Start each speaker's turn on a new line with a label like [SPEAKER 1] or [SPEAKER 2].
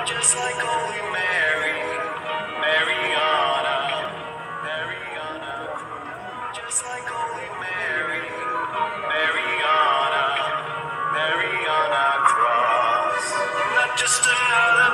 [SPEAKER 1] Just like Holy Mary, Mariana, Mariana. Just like Holy Mary, Mariana, Mariana Cross. Not just another